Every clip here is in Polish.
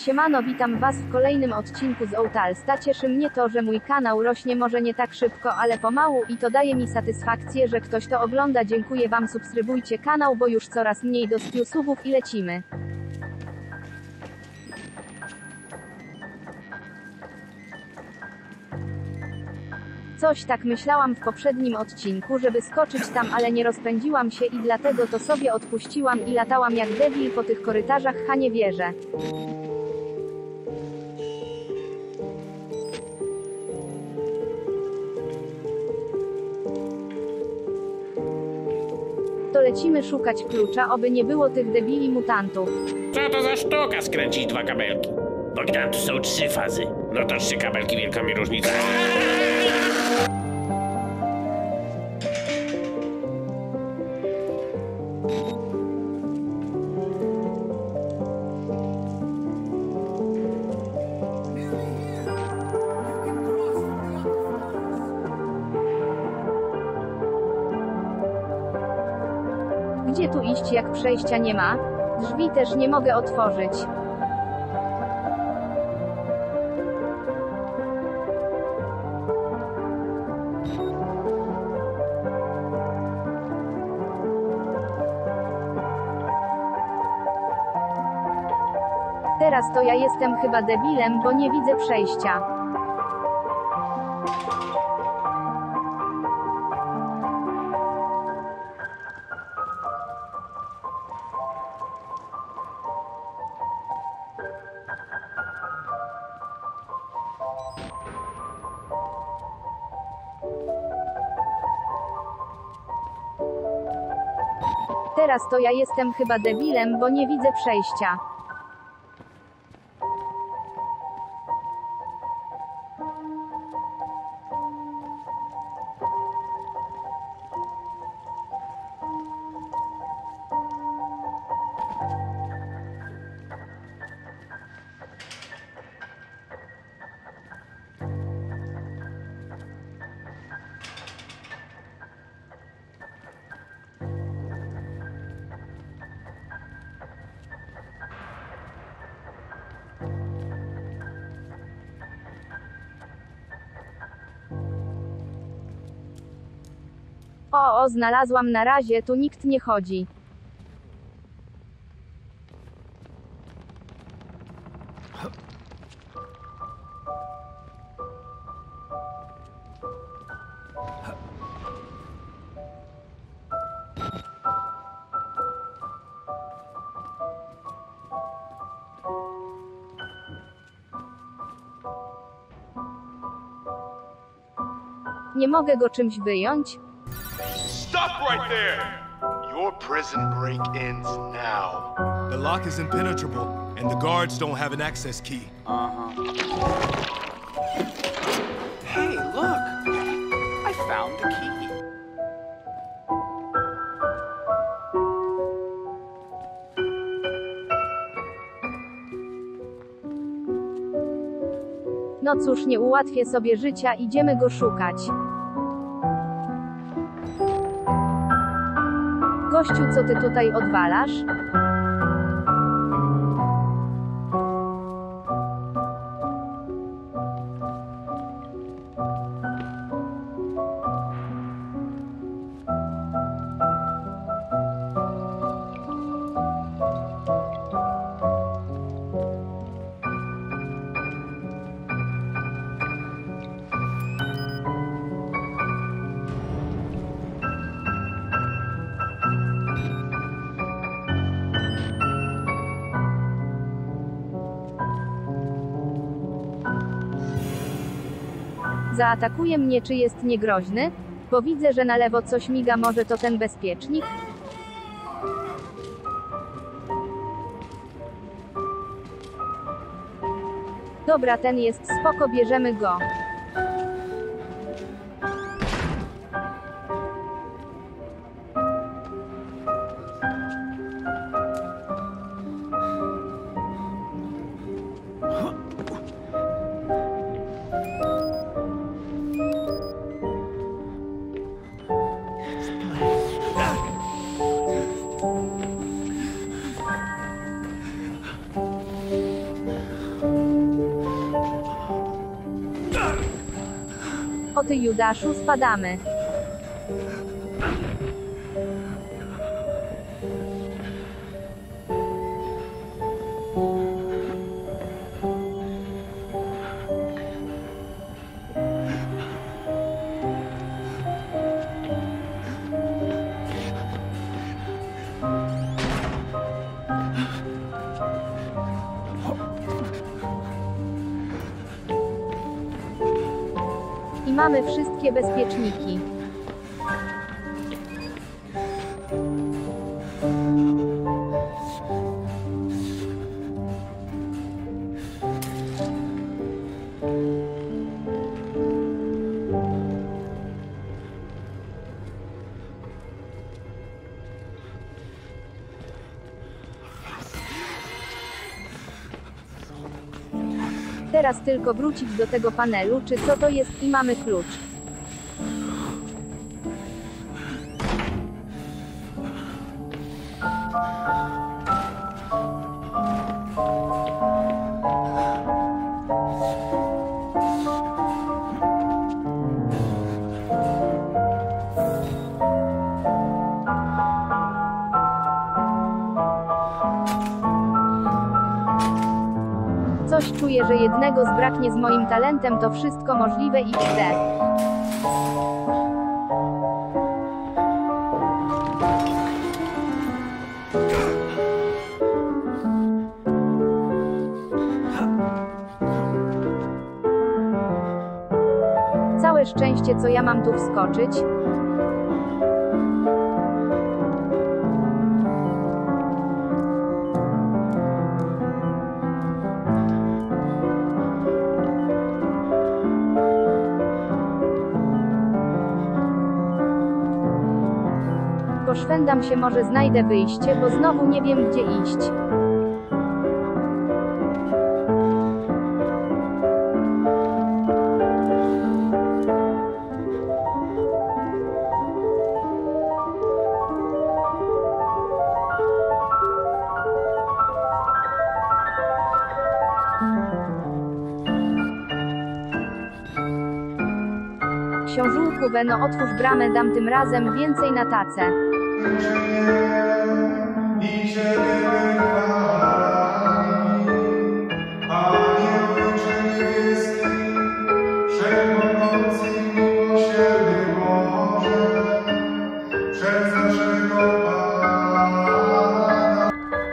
Siemano, witam was w kolejnym odcinku z Outalsta. Cieszy mnie to, że mój kanał rośnie może nie tak szybko, ale pomału i to daje mi satysfakcję, że ktoś to ogląda. Dziękuję wam, subskrybujcie kanał, bo już coraz mniej do 100 subów i lecimy. Coś tak myślałam w poprzednim odcinku, żeby skoczyć tam, ale nie rozpędziłam się i dlatego to sobie odpuściłam i latałam jak debil po tych korytarzach. Nie wierzę. To lecimy szukać klucza, oby nie było tych debili mutantów. Co to za sztuka skręcić dwa kabelki? Bogdan, tu są 3 fazy. No to 3 kabelki, wielka mi różnica. Gdzie tu iść, jak przejścia nie ma? Drzwi też nie mogę otworzyć. Teraz to ja jestem chyba debilem, bo nie widzę przejścia. Teraz to ja jestem chyba debilem, bo nie widzę przejścia. O, znalazłam, na razie tu nikt nie chodzi. Nie mogę go czymś wyjąć? Stop right there! Your prison break ends now. The lock is impenetrable, and the guards don't have an access key. Hey, look! I found the key. No cóż, nie ułatwię sobie życia, idziemy go szukać. Gościu, co ty tutaj odwalasz? Zaatakuje mnie, czy jest niegroźny? Bo widzę, że na lewo coś miga, może to ten bezpiecznik? Dobra, ten jest spoko, bierzemy go. roboty, Judaszu, spadamy. I mamy wszystkie bezpieczniki. Teraz tylko wrócić do tego panelu, czy co to jest, i mamy klucz. Coś czuję, że jednego zbraknie z moim talentem, to wszystko możliwe i chcę. Całe szczęście, co ja mam tu wskoczyć. Poszwędam się, może znajdę wyjście, bo znowu nie wiem, gdzie iść. Książulku Weno, otwórz bramę, dam tym razem więcej na tacę. I Ciebie chwali, Ojcze niebieski, wszechmogący i miłosierny Boże, przez naszego Pana.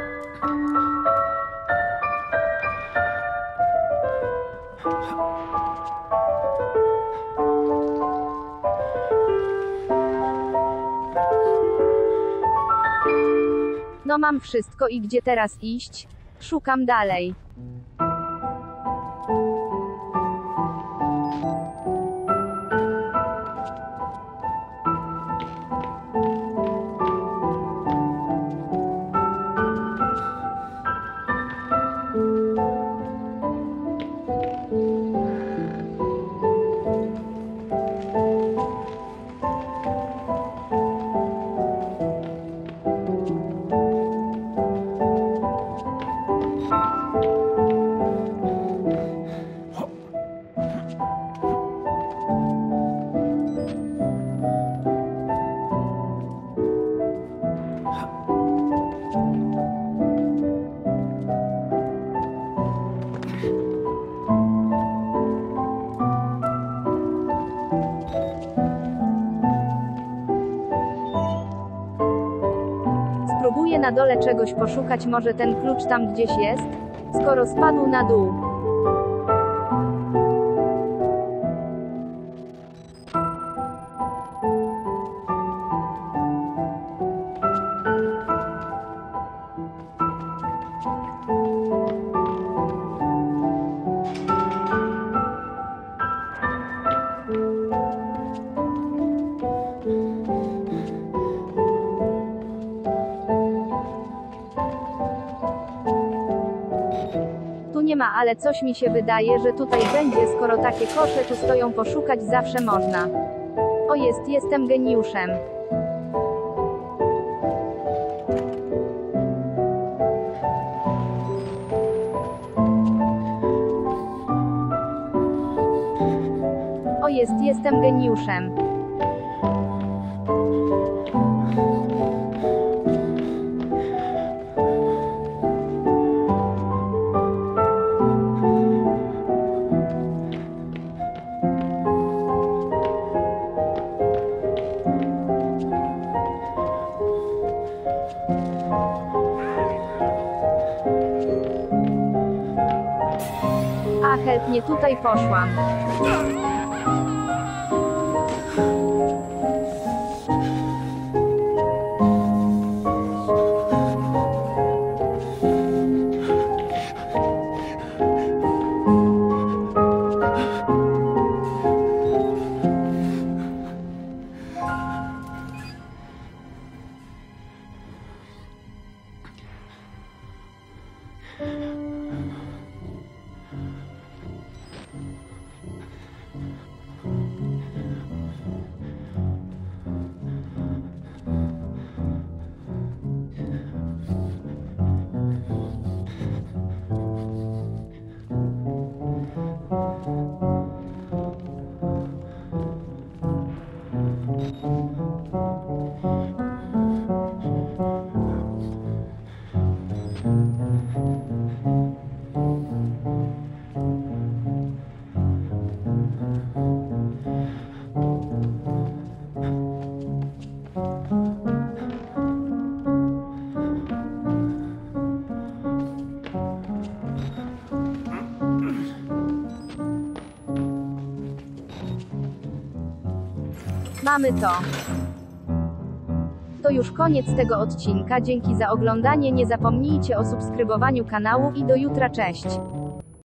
No mam wszystko i gdzie teraz iść? Szukam dalej. Spróbuję na dole czegoś poszukać, może ten klucz tam gdzieś jest? Skoro spadł na dół. Tu nie ma, ale coś mi się wydaje, że tutaj będzie, skoro takie kosze tu stoją, poszukać zawsze można. O jestem geniuszem. jestem geniuszem. A chętnie tutaj poszłam. Mamy to. To już koniec tego odcinka. Dzięki za oglądanie. Nie zapomnijcie o subskrybowaniu kanału i do jutra. Cześć.